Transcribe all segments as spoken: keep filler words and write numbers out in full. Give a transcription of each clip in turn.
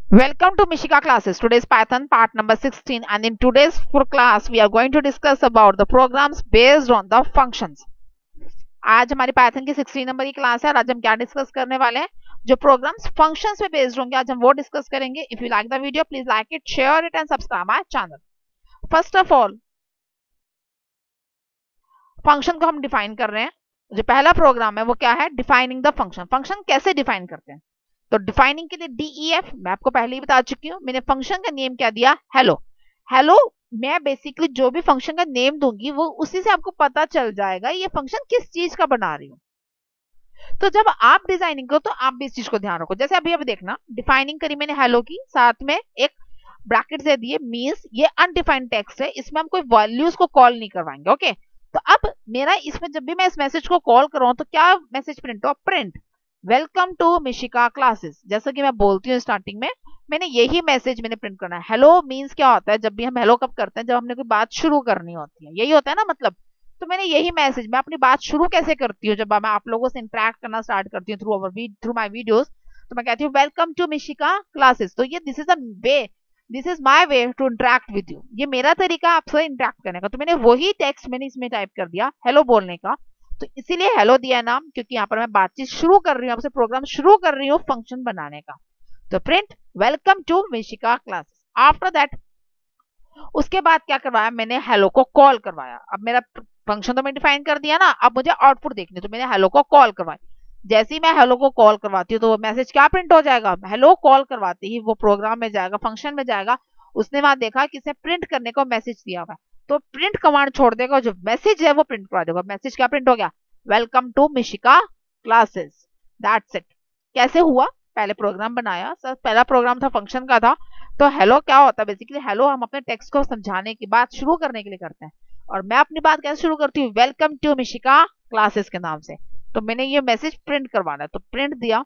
Welcome to Mishika classes. Today's Python part number sixteen, and in today's class we are going to discuss about the programs based on the functions. आज हमारी Python की sixteen number की class है और आज हम क्या discuss करने वाले हैं, जो प्रोग्राम्स फंक्शंस पे बेस्ड होंगे आज हम वो डिस्कस करेंगे. If you like the video please like it, share it and subscribe my channel. First of all function को हम डिफाइन कर रहे हैं. जो पहला प्रोग्राम है वो क्या है, डिफाइनिंग द फंक्शन. फंक्शन कैसे डिफाइन करते हैं, तो डिफाइनिंग के लिए डीईएफ मैं आपको पहले ही बता चुकी हूँ. मैंने फंक्शन का नेम क्या दिया, हेलो. हेलो मैं बेसिकली जो भी फंक्शन का नेम दूंगी वो उसी से आपको पता चल जाएगा ये फंक्शन किस चीज का बना रही हूँ. तो जब आप डिजाइनिंग करो तो आप भी इस चीज को ध्यान रखो. जैसे अभी अभी देखना, डिफाइनिंग करी मैंने हेलो की, साथ में एक ब्रैकेट दे दिए, मींस ये अनडिफाइंड टेक्स्ट है, इसमें हम कोई वैल्यूज को कॉल नहीं करवाएंगे. ओके, तो अब मेरा इसमें जब भी मैं इस मैसेज को कॉल कर रहा हूं तो क्या मैसेज प्रिंट हो, print welcome to Mishika classes. जैसा कि मैं बोलती हूँ स्टार्टिंग में, मैंने यही मैसेज मैंने प्रिंट करना है. हेलो मींस क्या होता है, जब भी हम हेलो कब करते हैं, जब हमने कोई बात शुरू करनी होती है, यही होता है ना मतलब. तो मैंने यही मैसेज, मैं अपनी बात शुरू कैसे करती हूँ, जब मैं आप लोगों से इंटरेक्ट करना स्टार्ट करती हूँ through our through my videos, तो मैं कहती हूँ वेलकम टू मिशिका क्लासेस. तो ये this is a way, this is my way to interact with you. ये मेरा तरीका आपसे इंटरेक्ट करने का. तो मैंने वही टेक्स्ट मैंने इसमें टाइप कर दिया हेलो बोलने का. तो इसीलिए हेलो दिया नाम, क्योंकि यहाँ पर मैं बातचीत शुरू कर रही हूँ, आपसे प्रोग्राम शुरू कर रही हूँ फंक्शन बनाने का. तो print welcome to Mishika classes. After that उसके बाद क्या करवाया मैंने, हेलो को कॉल करवाया. अब मेरा फंक्शन तो मैं डिफाइन कर दिया ना, अब मुझे आउटपुट देखनी, तो मैंने हेलो को कॉल करवाया. जैसे ही मैं हेलो को कॉल करवाती हूँ तो वो मैसेज क्या प्रिंट हो जाएगा, हेलो कॉल करवाते ही वो प्रोग्राम में जाएगा, फंक्शन में जाएगा. उसने वहां देखा कि इसे प्रिंट करने को मैसेज दिया हुआ है, तो प्रिंट कमांड छोड़ देगा, जो मैसेज है वो प्रिंट करा देगा. मैसेज क्या प्रिंट हो गया, welcome to Mishika classes. That's it. कैसे हुआ, पहले प्रोग्राम बनाया सर, पहला प्रोग्राम था फंक्शन का था. तो हेलो क्या होता है, बेसिकली हेलो हम अपने टेक्स्ट को समझाने की बात शुरू करने के लिए करते हैं. और मैं अपनी बात कैसे शुरू करती हूँ, वेलकम टू मिशिका क्लासेस के नाम से. तो मैंने ये मैसेज प्रिंट करवाना है, तो प्रिंट दिया.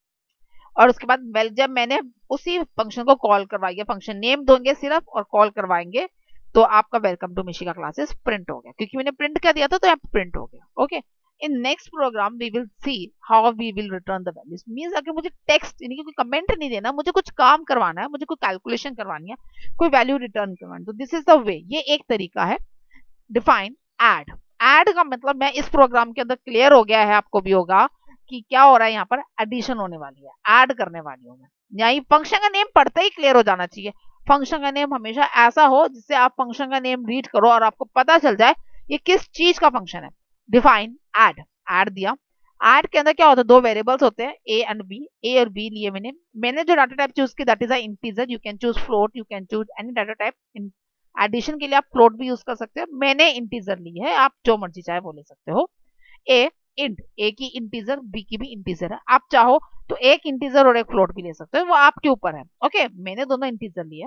और उसके बाद वेल जब मैंने उसी फंक्शन को कॉल करवाएंगे, फंक्शन नेम दोगे सिर्फ और कॉल करवाएंगे, तो आपका welcome to Mishika classes print हो गया, क्योंकि मैंने प्रिंट कर दिया था तो यहाँ प्रिंट हो गया. Okay, in next program we will see how we will return the values. Means अगर मुझे टेक्स्ट यानी कि कोई कमेंट नहीं देना, मुझे कुछ काम करवाना है, मुझे कोई कैलकुलेशन करवानी है, कोई वैल्यू रिटर्न करवानी, तो दिस इज द वे. ये एक तरीका है. Define add. ऐड का मतलब मैं इस प्रोग्राम के अंदर क्लियर हो गया है, आपको भी होगा कि क्या हो रहा है, यहाँ पर एडिशन होने वाली है, ऐड करने वाली हूँ मैं. यही फंक्शन का नेम पढ़ते ही क्लियर हो जाना चाहिए. फंक्शन का नेम हमेशा ऐसा हो जिससे आप फंक्शन का नेम रीड करो और आपको पता चल जाए ये किस चीज का फंक्शन है. Define add. ऐड दिया. ऐड के अंदर क्या होता है, दो वेरिएबल्स होते हैं ए एंड बी. ए और बी लिए मैंने मैंने जो डाटा टाइप चूज की that is a integer. You can choose float, you can choose any data type. Addition के लिए आप फ्लोट भी यूज कर सकते हो, मैंने इंटीजर ली है, आप जो मर्जी चाहे वो ले सकते हो. ए इंट, ए की इंटीजर, बी की भी इंटीजर है. आप चाहो तो एक इंटीजर और एक फ्लोट भी ले सकते हो, वो आपके ऊपर है. ओके, मैंने दोनों इंटीजर लिए.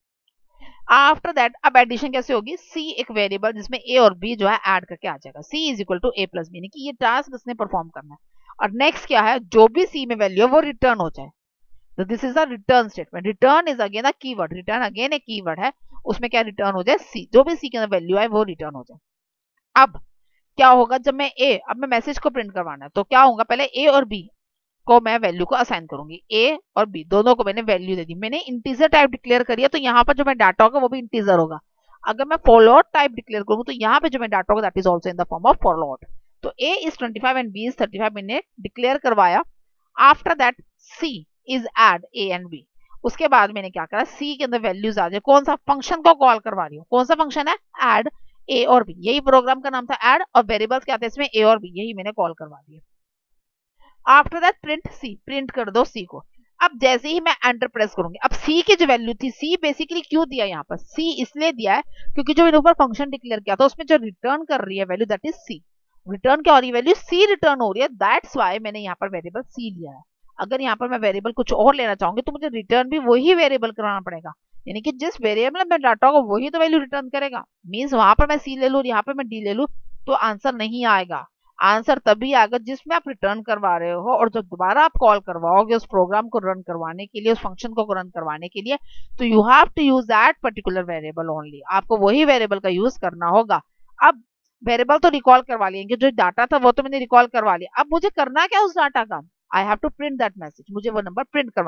आफ्टर दैट अब एडिशन कैसे होगी, सी एक वेरिएबल जिसमें ए और बी जो है ऐड करके आ जाएगा. C is equal to A plus B, कि ये टास्क इसने परफॉर्म करना है. और नेक्स्ट क्या है, जो भी सी में वैल्यू है वो रिटर्न हो जाए. तो this is a return statement. Return is again a keyword. Return again एक कीवर्ड है, उसमें क्या रिटर्न हो जाए, सी. जो भी सी के अंदर वैल्यू है वो रिटर्न हो जाए. अब क्या होगा, जब मैं ए, अब मैं मैसेज को प्रिंट करवाना है, तो क्या होगा, पहले ए और बी को मैं वैल्यू को असाइन करूंगी. ए और बी दोनों को मैंने वैल्यू दे दी. मैंने इंटीजर टाइप डिक्लेयर करी है, तो यहाँ पर जो मैं डाटा होगा वो भी इंटीजर होगा. अगर मैं फ्लोट टाइप डिक्लेयर करूंगा तो यहाँ पे जो मैं डाटा होगा that is also in the form of float. तो A is twenty five and B is thirty five मैंने डिक्लेयर करवाया. After that C is add A and B. उसके बाद मैंने क्या करा, सी के अंदर वैल्यूज आ जाए, कौन सा फंक्शन को कॉल करवा रही हूँ, कौन सा फंक्शन है, एड ए और बी. यही प्रोग्राम का नाम था ऐड, और वेरिएबल्स क्या थे इसमें, ए और बी, यही मैंने कॉल करवा दिया. After that print C, print कर दो सी को. अब जैसे ही मैं एंटर प्रेस करूंगी, अब सी की जो वैल्यू थी, सी बेसिकली क्यों दिया यहाँ पर, सी इसलिए दिया है क्योंकि जो ऊपर फंक्शन डिक्लेयर किया था उसमें जो रिटर्न कर रही है value that is C. Return क्या हो रही है, वैल्यू सी रिटर्न हो रही है, दैट्स वाई मैंने यहाँ पर वेरिएबल सी लिया है. अगर यहाँ पर मैं वेरिएबल कुछ और लेना चाहूंगी तो मुझे रिटर्न भी वही वेरिएबल कराना पड़ेगा, यानी कि जिस वेरिएबल में डाटा होगा वही तो वैल्यू रिटर्न करेगा. मीन्स वहां पर मैं सी ले लू, यहाँ पर मैं डी ले लू, तो आंसर नहीं आएगा. आंसर तभी आएगा जिसमें आप रिटर्न करवा रहे हो, और जब दोबारा आप कॉल करवाओगे उस प्रोग्राम को रन करवाने के लिए, उस फंक्शन को रन करवाने के लिए, तो you have to use that particular variable only. आपको वही वेरिएबल का यूज करना होगा. अब वेरिएबल तो रिकॉल करवा लेंगे, जो डाटा था वो तो मैंने रिकॉल करवा लिया. अब मुझे करना क्या उस डाटा का, I have to print that message. मुझे वो नंबर प्रिंट करवाना.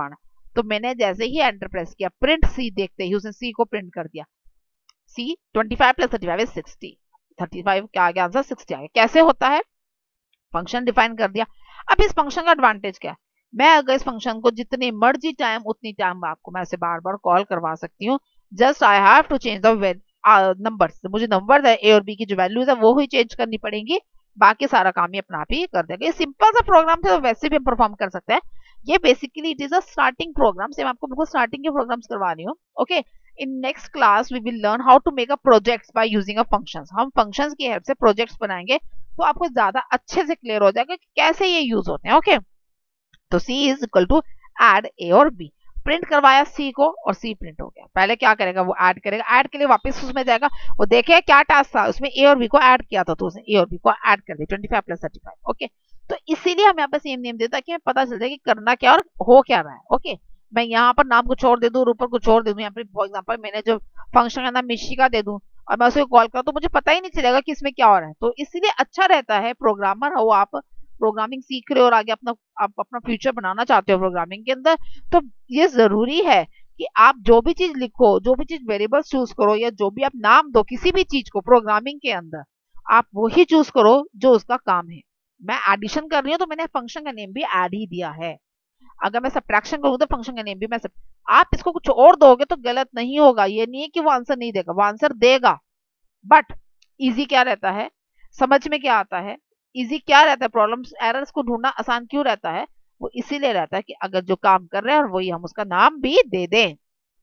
तो मैंने जैसे ही एंटर प्रेस किया, प्रिंट सी देखते ही उसने सी को प्रिंट कर दिया। C twenty five plus thirty five is sixty, thirty five क्या आ गया आंसर सिक्सटी आ गया। कैसे होता है, फंक्शन डिफाइन कर दिया। अब इस फंक्शन का एडवांटेज क्या है, मैं अगर इस फंक्शन को जितनी मर्जी टाइम उतनी टाइम आपको मैं ऐसे बार बार कॉल करवा सकती हूँ। Just I have to change the number, मुझे नंबर ए और बी की जो वैल्यूज है वो ही चेंज करनी पड़ेंगी, बाकी सारा काम ही अपना आप ही कर देगा। ये सिंपल सा प्रोग्राम थे, तो वैसे भी हम परफॉर्म कर सकते हैं। ये basically it is a starting program, से मैं आपको बिल्कुल स्टार्टिंग के प्रोग्राम्स करवा रही हूँ। Okay, in next class we will learn how to make a projects by using a functions. हम फंक्शंस की हेल्प से प्रोजेक्ट्स बनाएंगे, तो आपको ज्यादा अच्छे से क्लियर हो जाएगा कि कैसे ये यूज होते हैं। ओके, तो C is equal to add A और बी, प्रिंट करवाया सी को और सी प्रिंट हो गया। पहले क्या करेगा, वो ऐड करेगा, ऐड के लिए वापस उसमें जाएगा, वो देखे क्या टास्क था उसमें ए और बी को ऐड किया था, तो उसने ए और बी को ऐड कर दिया, twenty five plus thirty five. Okay, तो इसीलिए हम यहाँ पे सेम नेम देता है कि पता चल जाए कि करना क्या और हो क्या रहा है। ओके, मैं यहाँ पर नाम कुछ और दे दूं और ऊपर कुछ और दे दूं, यहाँ पर फॉर एग्जाम्पल मैंने जो फंक्शन का नाम मिशिका दे दूं और मैं उसे कॉल करूँ, तो मुझे पता ही नहीं चलेगा कि इसमें क्या हो रहा है। तो इसीलिए अच्छा रहता है, प्रोग्रामर हो आप, प्रोग्रामिंग सीख रहे हो और आगे अपना आप अपना फ्यूचर बनाना चाहते हो प्रोग्रामिंग के अंदर, तो ये जरूरी है कि आप जो भी चीज लिखो, जो भी चीज वेरिएबल्स चूज करो, या जो भी आप नाम दो किसी भी चीज को प्रोग्रामिंग के अंदर, आप वही चूज करो जो उसका काम है। मैं एडिशन कर रही हूँ तो मैंने फंक्शन का नेम भी ऐड ही दिया है। अगर मैं सब्ट्रैक्शन करूँ तो फंक्शन का नेम भी मैं सब, आप इसको कुछ और दोगे तो गलत नहीं होगा। ये नहीं है कि वो आंसर नहीं देगा, वो आंसर देगा, बट इजी क्या रहता है, समझ में क्या आता है, इजी क्या रहता है, प्रॉब्लम्स एरर्स को ढूंढना आसान क्यों रहता है, वो इसीलिए रहता है कि अगर जो काम कर रहे हैं और वही हम उसका नाम भी दे दें।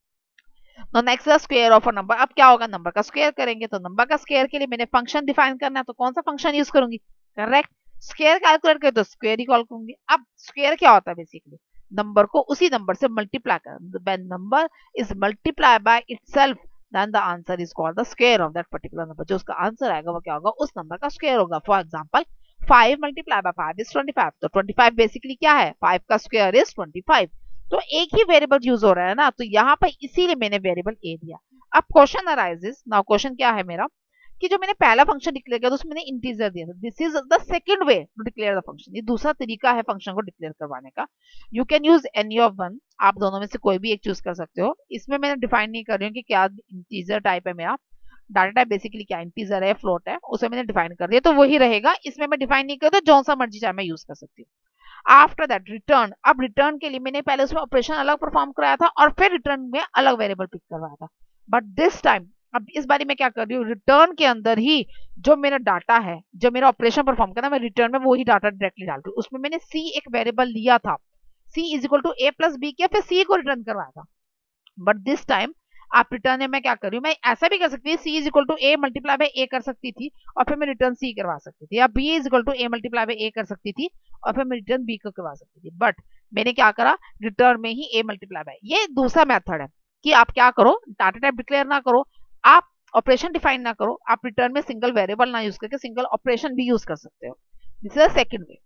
तो next square of a number, अब क्या होगा, नंबर का स्क्वायर करेंगे, तो नंबर का स्क्वायर के लिए मैंने फंक्शन डिफाइन करना है, तो कौन सा फंक्शन यूज करूंगी, करेक्ट, स्क्वायर कैलकुलेट कर तो स्क्वायर ही कॉल करूंगी। अब स्क्वायर क्या होता है, बेसिकली नंबर को उसी नंबर से मल्टीप्लाई कर, when number is multiply by itself then the answer is called the square of that particular number। जो उसका आंसर आएगा वो क्या होगा, उस नंबर का स्क्वायर होगा। For example five multiply by five is twenty five, तो ट्वेंटी फाइव बेसिकली क्या है, फाइव का स्क्वायर इज ट्वेंटी फाइव। तो एक ही वेरिएबल यूज हो रहा है ना, तो यहाँ पर इसीलिए मैंने वेरिएबल ए दिया। अब क्वेश्चन अराइजेस नाउ, क्वेश्चन क्या है मेरा कि जो मैंने पहला फंक्शन डिक्लेयर किया तो उसमें मैंने इंटीजर दिया था, this is the second way to declare the function, ये दूसरा तरीका है फंक्शन को डिक्लेयर करवाने का। You can use any of one, आप दोनों में से कोई भी एक चूज कर सकते हो। इसमें मैंने डिफाइन नहीं कर रही हूँ कि क्या इंटीजर टाइप है मेरा, डाटा टाइप बेसिकली क्या इंटीजर है, फ्लोट है, उसे मैंने डिफाइन कर दिया तो वही रहेगा। इसमें मैं डिफाइन नहीं करता, जो सा मर्जी चाहे मैं यूज कर सकती हूँ। आफ्टर दैट रिटर्न, अब रिटर्न के लिए मैंने पहले उसमें ऑपरेशन अलग परफॉर्म कराया था और फिर रिटर्न में अलग वेरिएबल पिक करवाया था, बट दिस टाइम अब इस बारी मैं क्या कर रही हूँ, रिटर्न के अंदर ही जो मेरा डाटा है, जो मेरा ऑपरेशन परफॉर्म करना, मैं रिटर्न में वही डाटा डायरेक्टली डाल रही हूँ। उसमें मैंने सी एक वेरिएबल लिया था, C is equal to A plus B किया, फिर सी को रिटर्न करवाया था, बट दिस टाइम आप रिटर्न में मैं क्या कर रही हूँ, मैं ऐसा भी कर सकती थी, C is equal to A multiply by A कर सकती थी और फिर मैं रिटर्न सी करवा सकती थी, या B is equal to A multiply by A कर सकती थी और फिर मैं रिटर्न बी को करवा सकती थी, बट मैंने क्या करा, रिटर्न में ही ए मल्टीप्लाई बाय। ये दूसरा मेथड है कि आप क्या करो, डाटा टाइप डिक्लेयर ना करो, आप ऑपरेशन डिफाइन ना करो, आप रिटर्न में सिंगल वेरिएबल ना यूज करके सिंगल ऑपरेशन भी यूज कर सकते हो। This is the second way.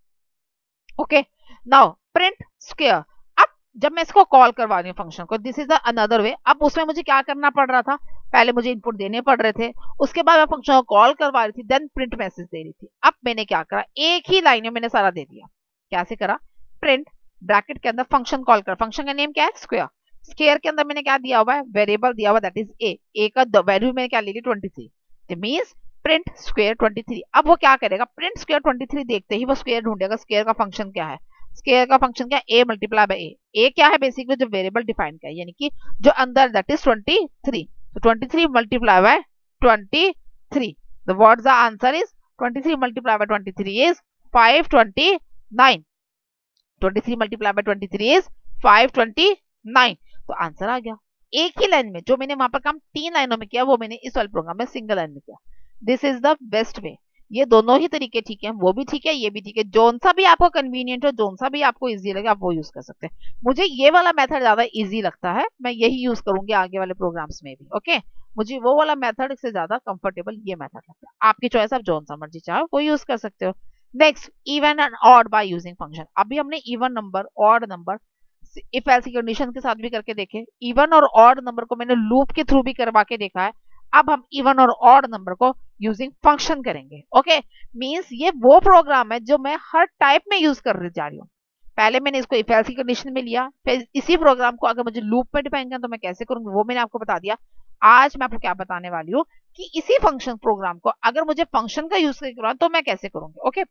Okay, now print square, अब जब मैं इसको कॉल करवा रही हूँ फंक्शन को, this is the another way. अब उसमें मुझे क्या करना पड़ रहा था, पहले मुझे इनपुट देने पड़ रहे थे, उसके बाद मैं फंक्शन को कॉल करवा रही थी, देन प्रिंट मैसेज दे रही थी। अब मैंने क्या करा, एक ही लाइन में मैंने सारा दे दिया। कैसे करा, प्रिंट ब्रैकेट के अंदर फंक्शन कॉल कर, फंक्शन का नेम क्या है, स्क्वायर, स्क्वायर के अंदर मैंने क्या दिया हुआ है, वेरिएबल दिया हुआ दैट इज ए, ए का वैल्यू मैंने क्या ले ली twenty three, it means print square twenty three. अब वो क्या करेगा, प्रिंट स्क्वायर ट्वेंटी थ्री देखते ही वो स्क्वायर ढूंढेगा, स्क्वायर का फंक्शन क्या है, स्क्वायर का फंक्शन क्या है, ए मल्टीप्लाई बाय ए, ए क्या है बेसिकली जो वेरिएबल डिफाइन किया है, यानी कि जो अंदर दैट इज ट्वेंटी थ्री, तो twenty three multiply by twenty three, the what the answer is twenty three multiply by twenty three is five twenty nine, twenty three multiply by twenty three is five twenty nine, तो answer आ गया। एक ही line में, जो मैंने वहां पर काम तीन लाइनों में किया वो मैंने इस वाले प्रोग्राम में सिंगल लाइन में किया। This is the best way. ये दोनों ही तरीके ठीक है, वो भी ठीक है, ये भी ठीक है, जोन सा भी आपको कन्वीनियंट हो, जोन सा भी आपको इजी लगे आप वो यूज कर सकते हैं। मुझे ये वाला मेथड ज्यादा इजी लगता है, मैं यही यूज करूंगी आगे वाले प्रोग्राम्स में भी। ओके, मुझे वो वाला मेथड से ज्यादा कंफर्टेबल ये मेथड लगता है। आपकी चॉइस, आप जोन सा मर्जी चाहो वो यूज कर सकते हो। Next, even and odd by using function. अभी हमने even number, odd number if else condition के साथ भी करके देखे, इवन और ऑड नंबर को मैंने लूप के थ्रू भी करवा के देखा है। अब हम इवन और ऑड नंबर को यूजिंग फंक्शन करेंगे। ओके, मींस ये वो प्रोग्राम है जो मैं हर टाइप में यूज कर जा रही हूँ। पहले मैंने इसको इफ एल्स की कंडीशन में लिया, फिर इसी प्रोग्राम को अगर मुझे लूप में डिफाइन करना तो मैं कैसे करूंगी वो मैंने आपको बता दिया। आज मैं आपको क्या बताने वाली हूँ कि इसी फंक्शन प्रोग्राम को अगर मुझे फंक्शन का यूज करना तो मैं कैसे करूंगी। ओके,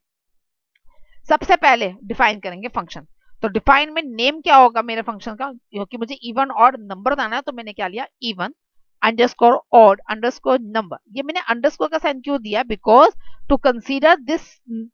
सबसे पहले डिफाइन करेंगे फंक्शन। तो डिफाइन में नेम क्या होगा मेरे फंक्शन का, क्योंकि मुझे इवन ऑड नंबर बताना है तो मैंने क्या लिया, even underscore odd underscore number. ये मैंने अंडरस्कोर का साइन क्यों दिया, because to consider this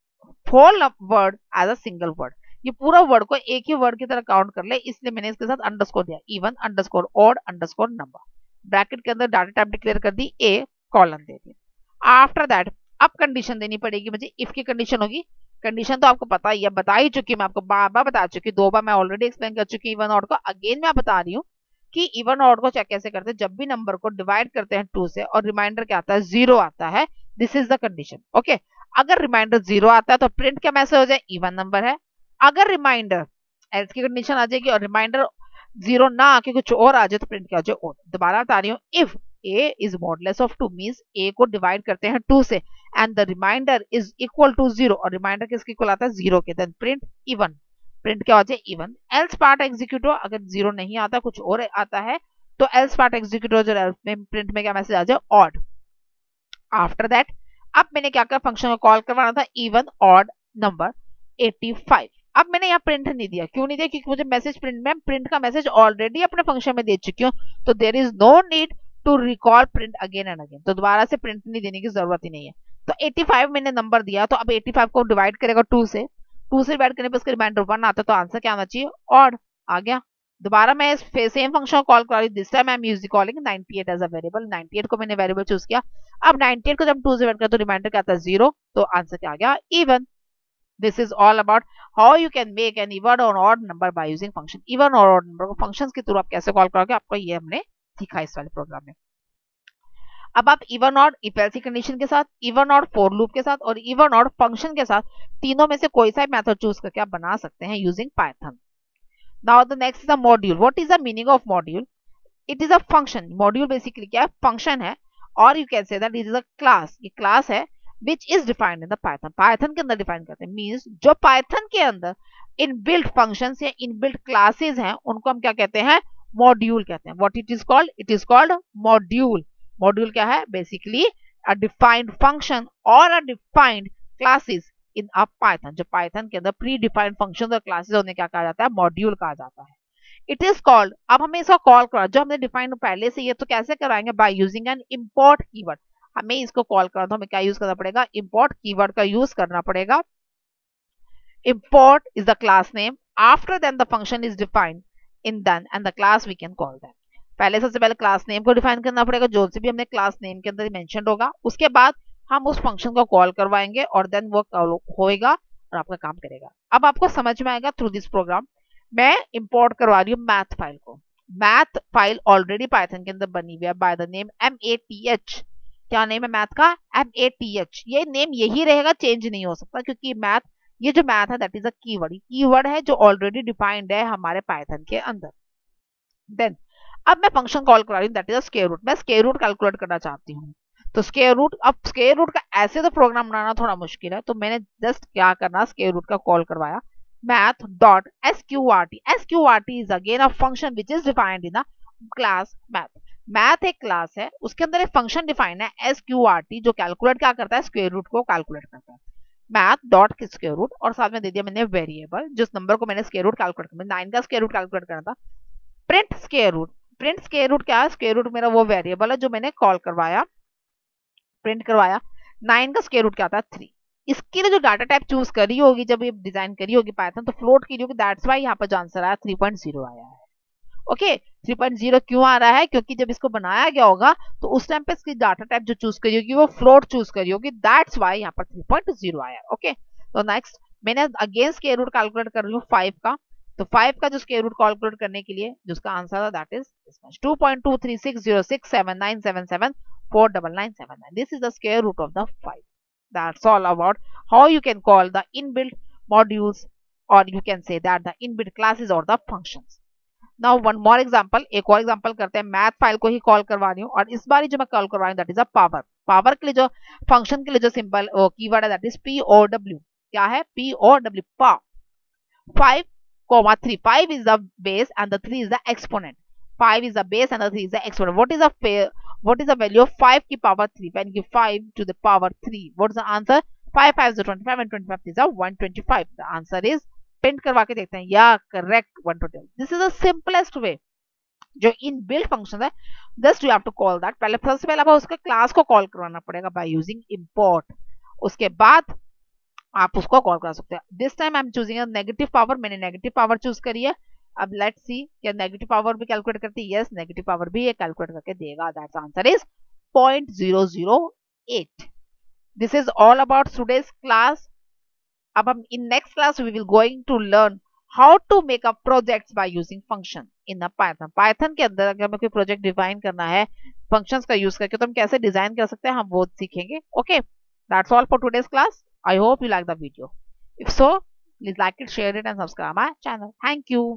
whole word as a single word, ये पूरा वर्ड को एक ही वर्ड की तरह काउंट कर ले, इसलिए मैंने इसके साथ अंडरस्कोर दिया, even underscore odd underscore number. Bracket के अंदर डाटा टाइप डिक्लेयर कर दी, ए कॉलन दे दी। आफ्टर दैट अब कंडीशन देनी पड़ेगी मुझे, इफ की कंडीशन होगी। कंडीशन तो आपको पता ही है, बता ही चुकी मैं आपको, बार बार बता चुकी, दो बार मैं ऑलरेडी एक्सप्लेन कर चुकी इवन ऑड को। अगेन मैं बता रही हूँ कि इवन ऑड को चेक कैसे करते हैं, जब भी नंबर को डिवाइड करते हैं टू से और रिमाइंडर क्या आता है, जीरो आता है, this is the condition. Okay, अगर रिमाइंडर जीरो आता है तो प्रिंट क्या मैसेज हो जाए, इवन नंबर है। अगर रिमाइंडर एल्स की कंडीशन आ जाएगी और रिमाइंडर जीरो ना आके कुछ और आ जाए तो प्रिंट क्या हो जाए, ओड। दोबारा बता रही हूँ, if a is modulus of two means a को डिवाइड करते हैं टू से and the remainder is equal to zero, और रिमाइंडर किसके इक्वल आता है, जीरो के, देन प्रिंट इवन, प्रिंट क्या हो जाए, इवन। एल्स पार्ट एग्जीक्यूट हो, अगर जीरो नहीं आता कुछ और आता है तो एल्स पार्ट एग्जीक्यूट हो, जो एल्स में प्रिंट में क्या मैसेज आ जाए, ऑड। आफ्टर दैट अब मैंने क्या कर फंक्शन को कॉल करवाना था, even odd number eighty five. अब मैंने यहाँ प्रिंट नहीं दिया, क्यों नहीं दिया, क्योंकि मुझे मैसेज प्रिंट में प्रिंट का मैसेज ऑलरेडी अपने फंक्शन में दे चुकी हूँ, तो there is no need to recall print again and again, तो दोबारा से प्रिंट नहीं देने की जरूरत ही नहीं है। तो एटी फाइव मैंने नंबर दिया, तो अब एटी फाइव को डिवाइड करेगा टू से, टू से डिवाइड करने पर उसका रिमाइंडर वन आता है, तो आंसर क्या आना चाहिए, ऑड आ गया। दोबारा मैं सेम फंक्शन को कॉल कर रही हूँ, this time I am using calling ninety eight as a variable, ninety eight को मैंने वेरिएबल चूज किया। अब नाइंटी एट को जब टू से डिवाइड करें तो रिमाइंडर क्या आता है, जीरो, तो आंसर क्या आ गया, even. This is all about how you can make an even or odd number by using function. Even or odd number को functions के थ्रू आप कैसे कॉल करोगे, आपको ये हमने सीखा इस वाले प्रोग्राम में। अब आप even odd if else condition के साथ, इवन ऑड फॉर लूप के साथ और इवन ऑड फंक्शन के साथ, तीनों में से कोई सा मेथड चूज करके आप बना सकते हैं using Python. Now the next is a module. What is the meaning of module? It is a function. Module basically क्या है, फंक्शन है, और you can say that it is a class. ये क्लास है which is defined in the Python. Python के अंदर define करते हैं, मींस जो Python के अंदर इनबिल्ट फंक्शंस या इनबिल्ट क्लासेस हैं उनको हम क्या कहते हैं, मॉड्यूल कहते हैं। What it is called, it is called module. Module क्या है, बेसिकली अ डिफाइंड फंक्शन और a defined classes in a Python. जो पाइथन के अंदर प्री डिफाइंड फंक्शन और क्लासेस होने क्या कहा जाता है, मॉड्यूल कहा जाता है। इट इज कॉल्ड, अब हमें इसका कॉल करा, जो हमने डिफाइंड पहले से, ये तो कैसे कराएंगे, by using an import keyword. हमें इसको कॉल करना तो हमें क्या यूज करना पड़ेगा, इंपोर्ट कीवर्ड का यूज करना पड़ेगा। Import is the class name, after then the function is defined in then and the class we can call that. पहले सबसे पहले क्लास नेम को डिफाइन करना पड़ेगा, जो से भी हमने क्लास नेम के अंदर मेंशन होगा, उसके बाद हम उस फंक्शन को कॉल करवाएंगे और देन वो कॉल होएगा और आपका काम करेगा। अब आपको समझ में आएगा थ्रू दिस प्रोग्राम। मैं इंपोर्ट करवा रही हूँ मैथ फाइल को। मैथ फाइल ऑलरेडी पाइथन के अंदर बनी हुई है by the name M A T H. क्या नेम है मैथ का, एम ए टी एच। ये नेम यही रहेगा, चेंज नहीं हो सकता, क्योंकि मैथ, ये जो मैथ है that is a keyword. Keyword है जो ऑलरेडी डिफाइंड है हमारे पाइथन के अंदर। देन अब मैं फंक्शन कॉल करा रही हूँ that is a square root. मैं स्क्वायर रूट कैलकुलेट करना चाहती हूँ, तो स्क्वायर रूट, अब स्क्वायर रूट का ऐसे तो प्रोग्राम बनाना थोड़ा मुश्किल है, तो मैंने जस्ट क्या करना, स्क्वायर रूट का कॉल करवाया, math dot SQRT. SQRT is again a function which is defined in a class math. Math एक क्लास है, उसके अंदर एक फंक्शन डिफाइन है एसक्यूआरटी, जो कैलकुलेट क्या करता है, स्क्वायर रूट को कैलकुलेट करता है। मैथ डॉट स्क्वायर रूट, और साथ में दे दिया मैंने वेरिएबल, जिस नंबर को मैंने स्क्वायर रूट कैलकुलेट करना, नाइन का स्क्वायर रूट कैलकुलेट करना था। Print square root, print square root क्या है, स्क्वायर रूट मेरा वो वेरिएबल है जो मैंने कॉल करवाया, प्रिंट करवाया। नाइन का स्क्वायर रूट क्या था, थ्री। इसके लिए जो डाटा टाइप चूज करी होगी, जब ये डिजाइन करी होगी पाइथन, तो फ्लोट की होगी, दैट्स व्हाई यहाँ पर जो आंसर आया थ्री पॉइंट जीरो आया है। ओके, थ्री पॉइंट जीरो क्यों आ रहा है, क्योंकि जब इसको बनाया गया होगा तो उस टाइम पे इसकी डाटा टाइप जो चूज करी होगी वो फ्लोट चूज करी होगी, दैट्स व्हाई यहाँ पर थ्री पॉइंट जीरो आया। ओके, तो नेक्स्ट मैंने अगेन स्क्वायर रूट कैलकुलेट कर रही हूँ फाइव का, तो फाइव का जो स्क्वायर रूट कैलकुलेट करने के लिए जिसका आंसर था that is two point two three six zero six seven nine seven seven four nine nine seven nine. This is the square root of the five. That's all about how you can call the inbuilt modules, or you can say that the inbuilt classes or the functions. Now one more example, एक और example करते हैं। Math file को ही call करवा रही हूँ, और इस बार जो मैं कॉल करवा रही हूँ that is a power. Power के लिए जो फंक्शन के लिए जो सिंबल कीवर्ड है that is P O W. क्या है, P O W, power. Five comma three. five is the base and the three is the exponent. five is the base and the three is the exponent. What is the what is the value of five की power three? When you give five to the power three, what is the answer? five five is twenty-five and twenty-five is the one hundred twenty-five. The answer is, print करवा के देखते हैं, या correct one hundred twenty. This is the simplest way. जो inbuilt function है, just you have to call that. पहले सबसे पहले आपको उसके क्लास को कॉल करवाना पड़ेगा बाय यूजिंग इंपोर्ट. उसके बाद आप उसको कॉल कर सकते हैं. This time I am choosing a negative power. मैंने नेगेटिव पावर चूज करी है. अब लेट्स सी क्या नेगेटिव पावर भी कैलकुलेट करती है. यस, नेगेटिव पावर भी ये कैलकुलेट करके देगा. That's answer is zero point zero zero eight. This is all about today's class. अब हम in next class we will going to learn how to make a projects by using function in a Python. Python के अंदर अगर हमें कोई project define करना है functions का यूज करके, तो हम कैसे डिजाइन कर सकते हैं, हम वो सीखेंगे. Okay, that's all for today's class. I hope you like the video. If so, please like it, share it and subscribe my channel. Thank you.